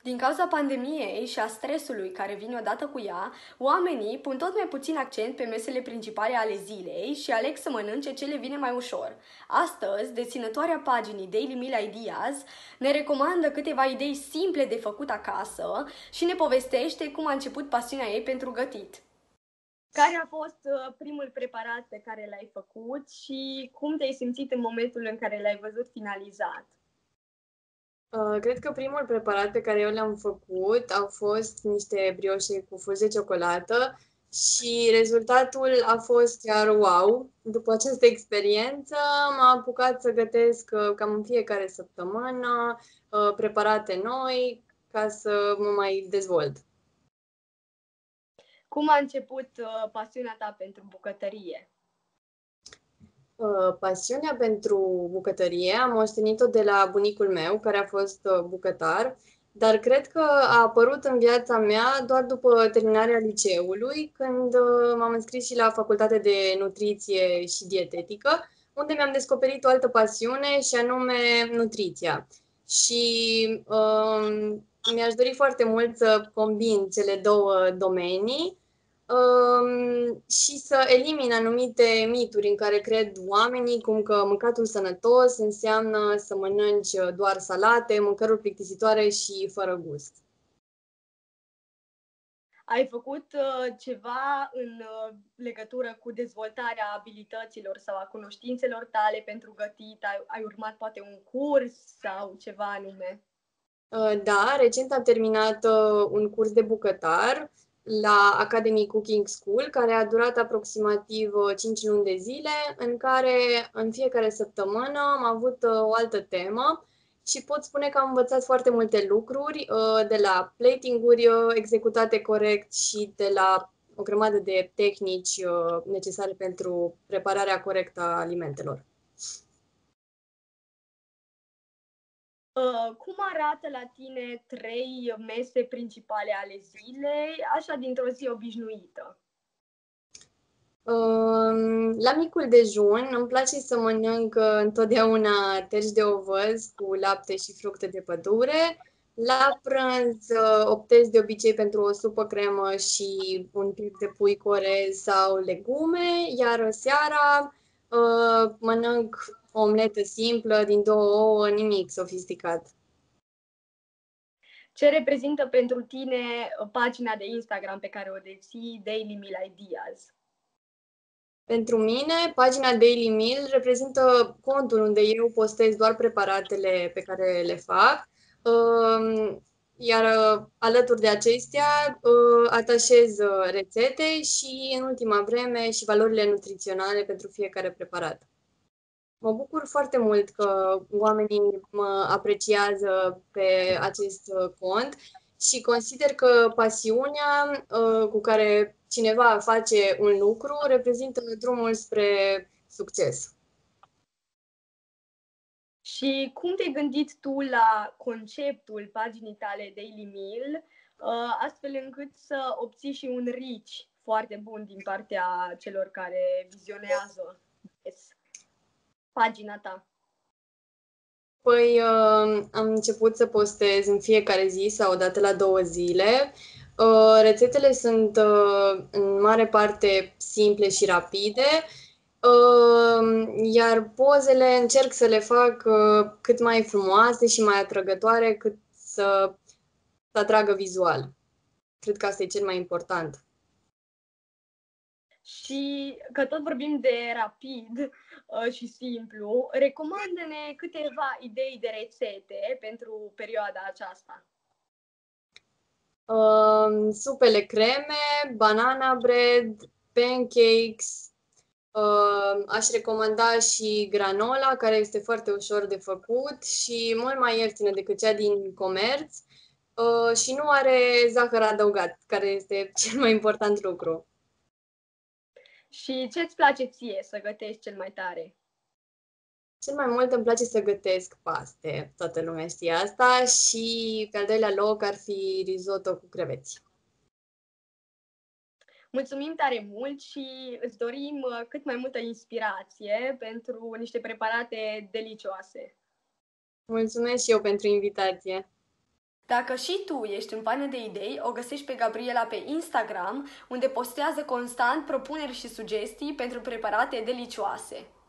Din cauza pandemiei și a stresului care vine odată cu ea, oamenii pun tot mai puțin accent pe mesele principale ale zilei și aleg să mănânce ce le vine mai ușor. Astăzi, deținătoarea paginii Daily Meal Ideas ne recomandă câteva idei simple de făcut acasă și ne povestește cum a început pasiunea ei pentru gătit. Care a fost primul preparat pe care l-ai făcut și cum te-ai simțit în momentul în care l-ai văzut finalizat? Cred că primul preparat pe care eu l-am făcut au fost niște brioșe cu fulgi de ciocolată și rezultatul a fost chiar wow. După această experiență m-am apucat să gătesc cam în fiecare săptămână preparate noi ca să mă mai dezvolt. Cum a început pasiunea ta pentru bucătărie? Pasiunea pentru bucătărie am moștenit-o de la bunicul meu, care a fost bucătar, dar cred că a apărut în viața mea doar după terminarea liceului, când m-am înscris și la facultate de nutriție și dietetică, unde mi-am descoperit o altă pasiune și anume nutriția. Și mi-aș dori foarte mult să combin cele două domenii și să elimine anumite mituri în care cred oamenii, cum că mâncatul sănătos înseamnă să mănânci doar salate, mâncăruri plictisitoare și fără gust. Ai făcut ceva în legătură cu dezvoltarea abilităților sau a cunoștințelor tale pentru gătit? Ai urmat poate un curs sau ceva anume? Da, recent am terminat un curs de bucătar la Academy Cooking School, care a durat aproximativ 5 luni de zile, în care în fiecare săptămână am avut o altă temă și pot spune că am învățat foarte multe lucruri, de la plating-uri executate corect și de la o grămadă de tehnici necesare pentru prepararea corectă a alimentelor. Cum arată la tine 3 mese principale ale zilei, așa dintr-o zi obișnuită? La micul dejun îmi place să mănânc întotdeauna terci de ovăz cu lapte și fructe de pădure. La prânz optez de obicei pentru o supă cremă și un pic de pui cu orez sau legume, iar seara mănânc o omletă simplă din 2 ouă, nimic sofisticat. Ce reprezintă pentru tine pagina de Instagram pe care o deții, Daily Meal Ideas? Pentru mine, pagina Daily Meal reprezintă contul unde eu postez doar preparatele pe care le fac, iar alături de acestea atașez rețete și, în ultima vreme, și valorile nutriționale pentru fiecare preparat. Mă bucur foarte mult că oamenii mă apreciază pe acest cont și consider că pasiunea cu care cineva face un lucru reprezintă drumul spre succes. Și cum te-ai gândit tu la conceptul paginii tale Daily Meal, astfel încât să obții și un reach foarte bun din partea celor care vizionează pagina ta? Păi am început să postez în fiecare zi sau o dată la 2 zile. Rețetele sunt în mare parte simple și rapide, iar pozele încerc să le fac cât mai frumoase și mai atrăgătoare, cât să atragă vizual. Cred că asta e cel mai important. Și că tot vorbim de rapid și simplu, recomandă-ne câteva idei de rețete pentru perioada aceasta. Supele creme, banana bread, pancakes. Aș recomanda și granola, care este foarte ușor de făcut și mult mai ieftină decât cea din comerț și nu are zahăr adăugat, care este cel mai important lucru. Și ce-ți place ție să gătești cel mai tare? Cel mai mult îmi place să gătesc paste, toată lumea știe asta, și pe al doilea loc ar fi risotto cu creveți. Mulțumim tare mult și îți dorim cât mai multă inspirație pentru niște preparate delicioase. Mulțumesc și eu pentru invitație! Dacă și tu ești în pană de idei, o găsești pe Gabriela pe Instagram, unde postează constant propuneri și sugestii pentru preparate delicioase.